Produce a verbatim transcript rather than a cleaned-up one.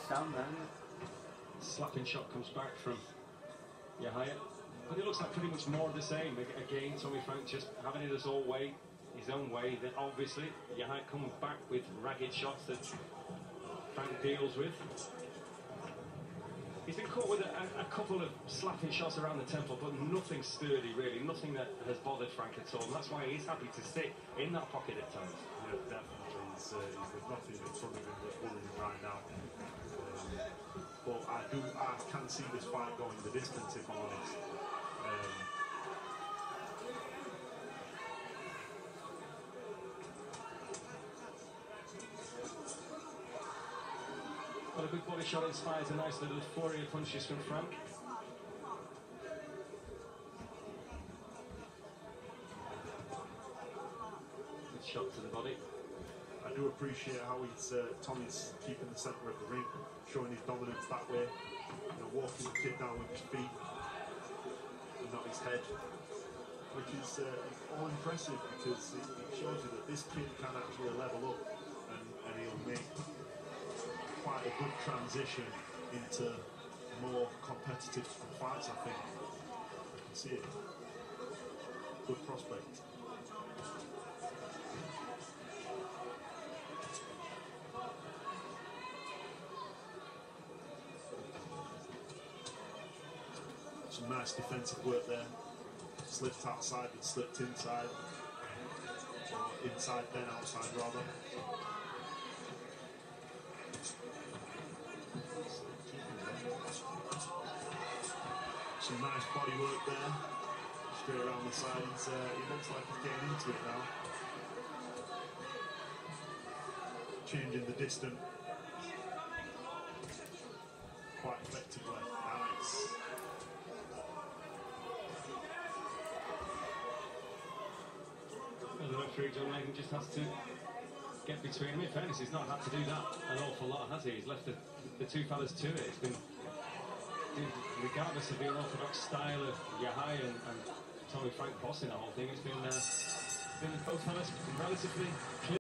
down there. Slapping shot comes back from Yahaya. But it looks like pretty much more of the same. Again, Tommy Frank just having it his own way, his own way. Then obviously, Yahaya comes back with ragged shots that Frank deals with. He's been caught with a, a couple of slapping shots around the temple, but nothing sturdy, really. Nothing that has bothered Frank at all. And that's why he's happy to sit in that pocket at times. Yeah, definitely. He's, uh, he's with nothing in front of him that's pulling him right now. Um, but I do, I can see this fight going the distance, if I'm honest. Um, Well, a good body shot inspires a nice little flurry of punches from Frank. Good shot to the body. I do appreciate how he's uh, Tommy's keeping the centre of the ring, showing his dominance that way. You know, walking the kid down with his feet and not his head, which is uh, all impressive because it, it shows you that this kid can actually level up and, and he'll make quite a good transition into more competitive fights. I think I can see it. Good prospect. Some nice defensive work there. Slipped outside and slipped inside. Or inside then outside rather. Some nice body work there. Straight around the sides. Uh, he looks like he's getting into it now. Changing the distance. Quite effectively. Nice. Well, the referee, John Nathan, just has to get between him. In fairness, he's not had to do that an awful lot, has he? He's left the, the two fellas to it. It's been, regardless of the unorthodox style of Yahaya and, and Tommy Frank bossing the whole thing, it's been, uh, been both fellas relatively clear.